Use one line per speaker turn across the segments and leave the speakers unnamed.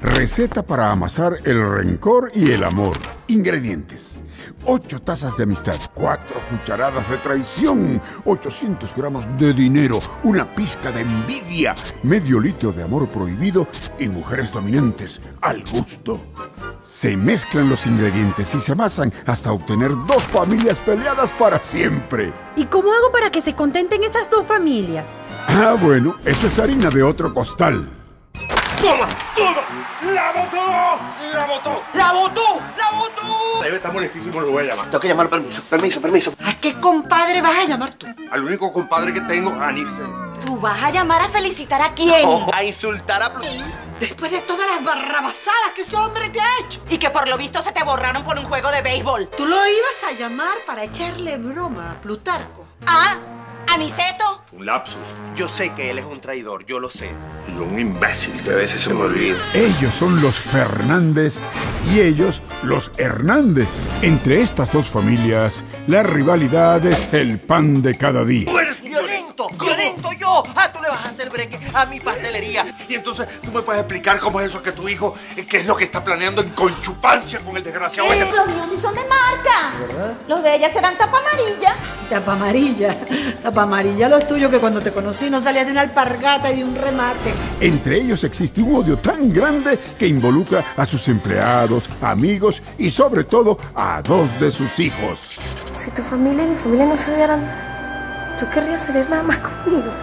Receta para amasar el rencor y el amor. Ingredientes: 8 tazas de amistad, 4 cucharadas de traición, 800 gramos de dinero, una pizca de envidia, medio litro de amor prohibido y mujeres dominantes al gusto. Se mezclan los ingredientes y se amasan hasta obtener 2 familias peleadas para siempre.
¿Y cómo hago para que se contenten esas 2 familias?
Ah, bueno, eso es harina de otro costal.
¡Toma! ¡Toma! ¡La botó! ¡La botó! ¡La botó! ¡La botó! Debe estar molestísimo, lo voy a llamar.
Tengo que llamar, permiso.
¿A qué compadre vas a llamar tú?
Al único compadre que tengo, Aniceto.
¿Tú vas a llamar a felicitar a quién?
A insultar a Plutón.
Después de todas las barrabasadas que ese hombre te ha hecho. Y que por lo visto se te borraron por un juego de béisbol. Tú lo ibas a llamar para echarle broma a Plutarco. ¿Ah? ¿Aniceto?
Un lapsus. Yo sé que él es un traidor, yo lo sé. Y un imbécil que a veces se me olvida.
Ellos son los Fernández y ellos los Hernández. Entre estas 2 familias, la rivalidad es el pan de cada día.
¡Tú eres violento! ¡Violento yo! ¡Ah, tú le bajaste el breque a mi pastelería! Y entonces, ¿tú me puedes explicar cómo es eso que tu hijo, qué es lo que está planeando en conchupancia con el desgraciado?
Los míos sí son de marca. ¿Verdad? Los de ella serán tapa amarilla.
Tapa amarilla. Tapa amarilla los tuyos que cuando te conocí no salías de una alpargata y de un remate.
Entre ellos existe un odio tan grande que involucra a sus empleados, amigos y sobre todo a 2 de sus hijos.
Si tu familia y mi familia no se odiaran, ¿tú querrías salir nada más conmigo?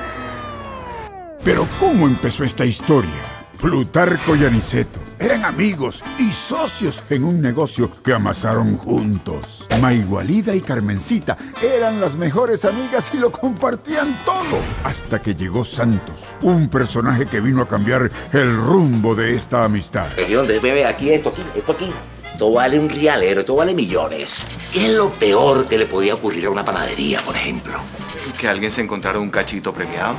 Pero ¿cómo empezó esta historia? Plutarco y Aniceto eran amigos y socios en un negocio que amasaron juntos. Maigualida y Carmencita eran las mejores amigas y lo compartían todo. Hasta que llegó Santos, un personaje que vino a cambiar el rumbo de esta amistad.
Bebé, esto aquí. Esto vale un rialero, esto vale millones. ¿Qué es lo peor que le podía ocurrir a una panadería, por ejemplo?
Que alguien se encontrara un cachito premiado.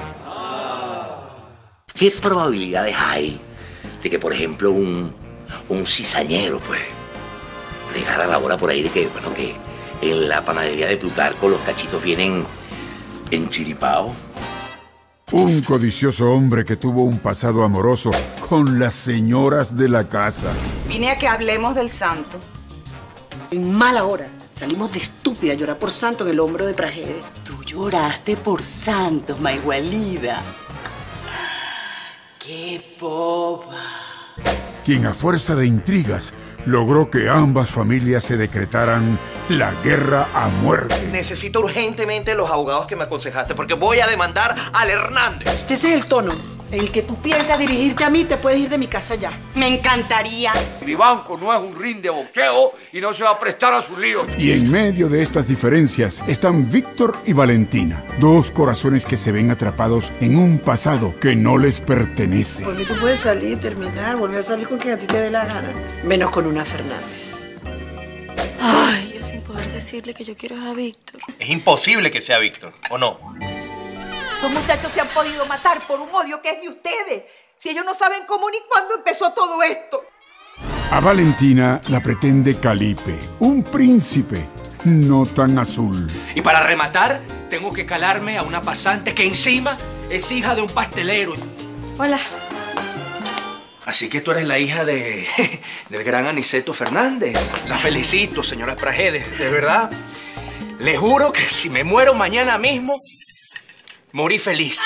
¿Qué probabilidades hay de que, por ejemplo, un cizañero, pues, dejara la bola por ahí de que, bueno, que en la panadería de Plutarco los cachitos vienen enchiripados?
Un codicioso hombre que tuvo un pasado amoroso con las señoras de la casa.
Vine a que hablemos del santo. En mala hora. Salimos de estúpida a llorar por santo en el hombro de Prajedes. Tú lloraste por santos, Maigualida. ¡Qué boba!
Quien a fuerza de intrigas logró que ambas familias se decretaran la guerra a muerte.
Necesito urgentemente los abogados que me aconsejaste porque voy a demandar al Hernández.
Ese es el tono en el que tú piensas dirigirte a mí, te puedes ir de mi casa ya. Me encantaría.
Mi banco no es un ring de boxeo y no se va a prestar a sus líos.
Y en medio de estas diferencias están Víctor y Valentina, 2 corazones que se ven atrapados en un pasado que no les pertenece.
Por mí tú puedes salir, terminar, volver a salir con quien a ti te dé la gana. Menos con una Fernández.
Ay, yo sin poder decirle que yo quiero a Víctor.
Es imposible que sea Víctor, ¿o no?
Esos muchachos se han podido matar por un odio que es de ustedes. Si ellos no saben cómo ni cuándo empezó todo esto.
A Valentina la pretende Calipe, un príncipe no tan azul.
Y para rematar, tengo que calarme a una pasante que encima es hija de un pastelero.
Hola.
Así que tú eres la hija del gran Aniceto Fernández. La felicito, señora Prajedes, de verdad. Le juro que si me muero mañana mismo, morí feliz.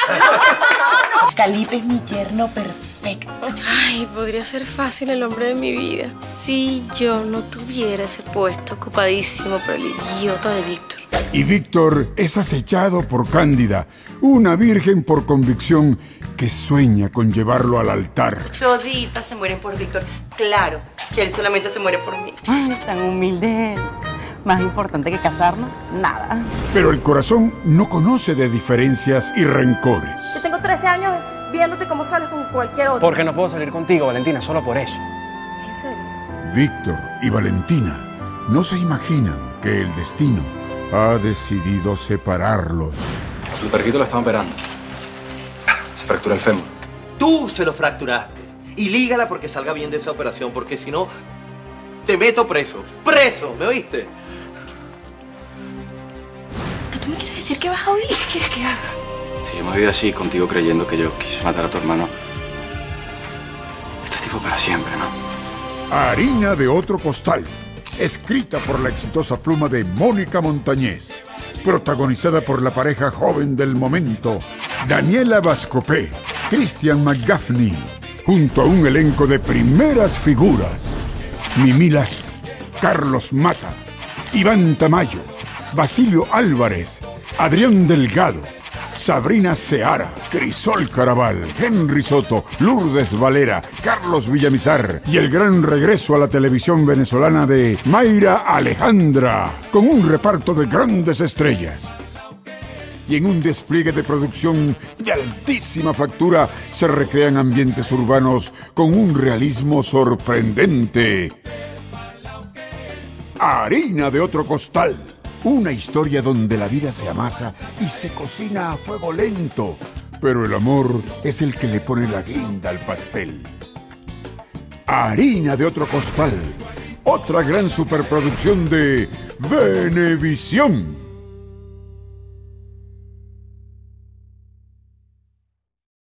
Calipe es mi yerno perfecto.
Ay, podría ser fácil el hombre de mi vida si yo no tuviera ese puesto ocupadísimo por el idiota de Víctor.
Y Víctor es acechado por Cándida, una virgen por convicción que sueña con llevarlo al altar.
Toditas se mueren por Víctor. Claro, que él solamente se muere por mí.
Tan humilde. Más importante que casarnos, nada.
Pero el corazón no conoce de diferencias y rencores.
Yo tengo 13 años viéndote como sales con cualquier otro.
Porque no puedo salir contigo, Valentina, solo por eso.
¿En serio?
Víctor y Valentina no se imaginan que el destino ha decidido separarlos.
Su tarquito lo están operando. Se fractura el fémur.
Tú se lo fracturaste. Y lígala porque salga bien de esa operación, porque si no, te meto preso. ¡Preso! ¿Me oíste?
¿Qué tú me quieres decir que vas a oír? ¿Qué quieres que haga?
Si yo me voy así contigo creyendo que yo quise matar a tu hermano, este tipo para siempre, ¿no?
Harina de otro costal. Escrita por la exitosa pluma de Mónica Montañez. Protagonizada por la pareja joven del momento, Daniela Vascopé, Christian McGaffney, junto a un elenco de primeras figuras. Mimí Lazo, Carlos Mata, Iván Tamayo, Basilio Álvarez, Adrián Delgado, Sabrina Seara, Crisol Caraval, Henry Soto, Lourdes Valera, Carlos Villamizar y el gran regreso a la televisión venezolana de Mayra Alejandra, con un reparto de grandes estrellas. Y en un despliegue de producción de altísima factura se recrean ambientes urbanos con un realismo sorprendente. Harina de otro costal. Una historia donde la vida se amasa y se cocina a fuego lento, pero el amor es el que le pone la guinda al pastel. Harina de otro costal. Otra gran superproducción de Venevisión.